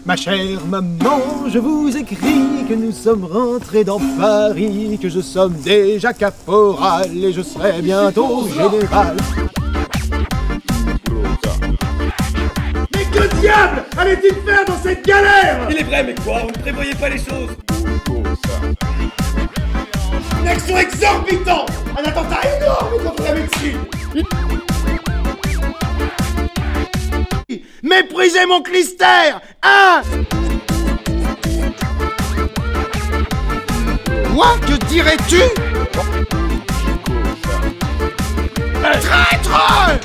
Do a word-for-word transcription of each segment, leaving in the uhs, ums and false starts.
Ma chère maman, je vous écris que nous sommes rentrés dans Paris, que je somme déjà caporal et je serai bientôt général. Mais que diable allait-il faire dans cette galère? Il est vrai, mais quoi? Vous ne prévoyez pas les choses? Une action exorbitante! Un attentat énorme contre la médecine! Méprisez mon clistère! Hein? Quoi? Que dirais-tu? Traître!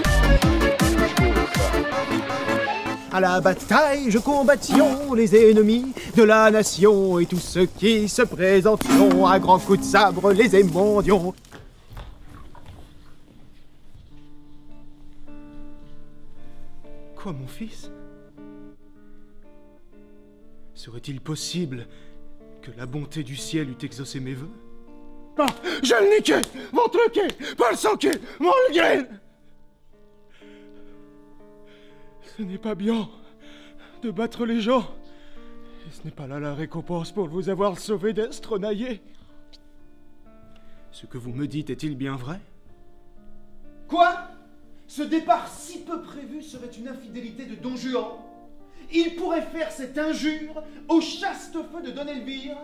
À la bataille, je combattions les ennemis de la nation et tous ceux qui se présenteront à grands coups de sabre les émondions. Quoi, mon fils? Serait-il possible que la bonté du ciel eût exaucé mes vœux? Ah, je le niquais! Votre quai! Pas le sanquet! Mon graine! Ce n'est pas bien de battre les gens. Et ce n'est pas là la récompense pour vous avoir sauvé d'être naillé. Ce que vous me dites est-il bien vrai? Quoi? Ce départ si peu prévu serait une infidélité de Don Juan? Il pourrait faire cette injure au chaste feu de Don Elvire?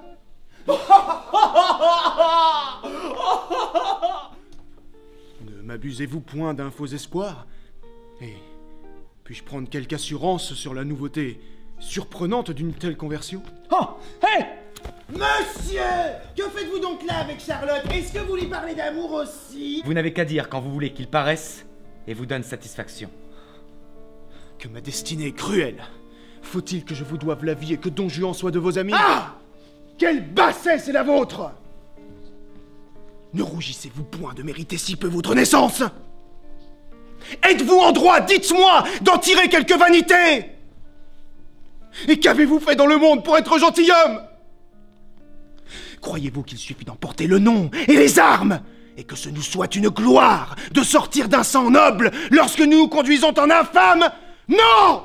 Ne m'abusez-vous point d'un faux espoir? Et puis-je prendre quelque assurance sur la nouveauté surprenante d'une telle conversion? Oh! Hé! Monsieur! Que faites-vous donc là avec Charlotte? Est-ce que vous lui parlez d'amour aussi? Vous n'avez qu'à dire quand vous voulez qu'il paraisse et vous donne satisfaction. Que ma destinée est cruelle. Faut-il que je vous doive la vie et que Don Juan soit de vos amis? Ah! Quelle bassesse est la vôtre! Ne rougissez-vous point de mériter si peu votre naissance? Êtes-vous en droit, dites-moi, d'en tirer quelque vanité? Et qu'avez-vous fait dans le monde pour être gentilhomme? Croyez-vous qu'il suffit d'emporter le nom et les armes, et que ce nous soit une gloire de sortir d'un sang noble lorsque nous nous conduisons en infâme? Non!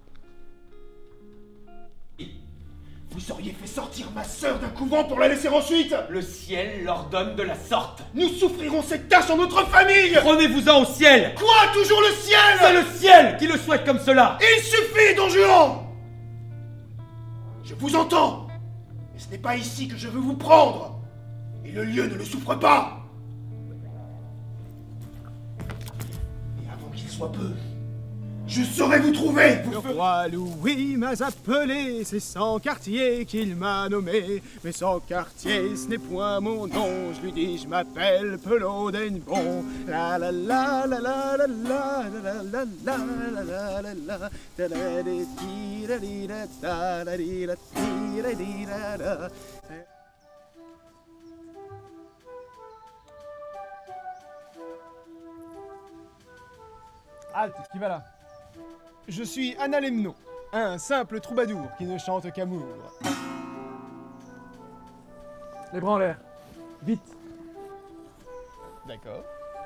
Vous auriez fait sortir ma sœur d'un couvent pour la laisser ensuite? Le ciel l'ordonne de la sorte. Nous souffrirons cette tâche en notre famille! Prenez-vous-en au ciel! Quoi? Toujours le ciel? C'est le ciel qui le souhaite comme cela! Il suffit, Don Juan! Je vous entends, mais ce n'est pas ici que je veux vous prendre, et le lieu ne le souffre pas. Et avant qu'il soit peu, je saurai vous trouver. Vous Le ferez... roi Louis m'a appelé, c'est sans quartier qu'il m'a nommé. Mais sans quartier, ce n'est point mon nom. Je lui dis, je m'appelle Pelot d'Enbon. La la la la la la la la la la la la la la da la di di da di da da da di da di da di da da. Halte, qui va là? Je suis Analemno, un simple troubadour qui ne chante qu'amour. Les bras en l'air. Vite. D'accord.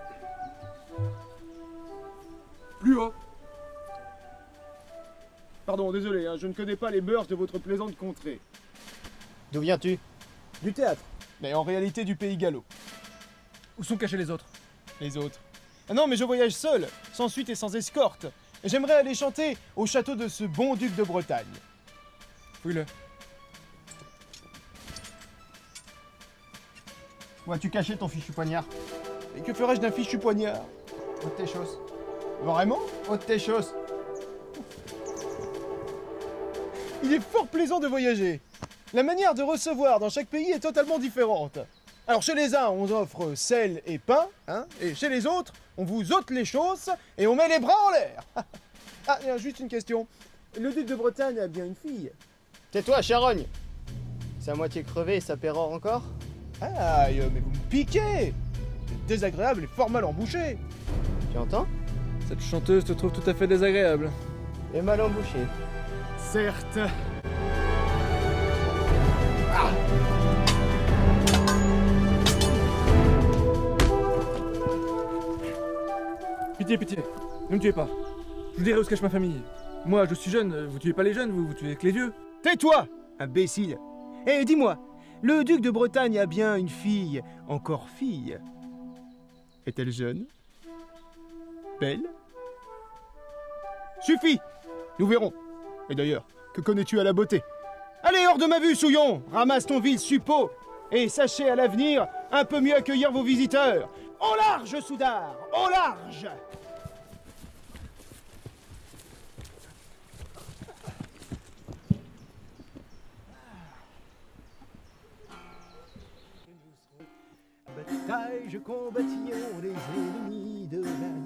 Plus haut. Pardon, désolé, hein, je ne connais pas les mœurs de votre plaisante contrée. D'où viens-tu? Du théâtre, mais en réalité du pays gallo. Où sont cachés les autres? Les autres. Ah non, mais je voyage seul, sans suite et sans escorte. J'aimerais aller chanter au château de ce bon duc de Bretagne. Fouille-le. Où as-tu caché ton fichu poignard? Et que ferais-je d'un fichu poignard? Ôte tes choses. Vraiment? Ôte tes choses. Il est fort plaisant de voyager. La manière de recevoir dans chaque pays est totalement différente. Alors chez les uns, on offre sel et pain, hein, et chez les autres, on vous ôte les chausses et on met les bras en l'air. Ah, et juste une question. Le duc de Bretagne a bien une fille. Tais-toi, charogne. C'est à moitié crevé et ça pérore encore? Ah, mais vous me piquez. C'est désagréable et fort mal embouché. Tu entends? Cette chanteuse te trouve tout à fait désagréable. Et mal embouché. Certes. Pitié, pitié. Ne me tuez pas. Je vous dirai où se cache ma famille. Moi, je suis jeune, vous tuez pas les jeunes, vous, vous tuez que les vieux. Tais-toi, imbécile. Et dis-moi, le duc de Bretagne a bien une fille, encore fille. Est-elle jeune? Belle? Suffit! Nous verrons. Et d'ailleurs, que connais-tu à la beauté? Allez, hors de ma vue, Souillon! Ramasse ton vil suppôt! Et sachez à l'avenir un peu mieux accueillir vos visiteurs! Au large, Soudard! Au large! Bataille, je combattions les ennemis de la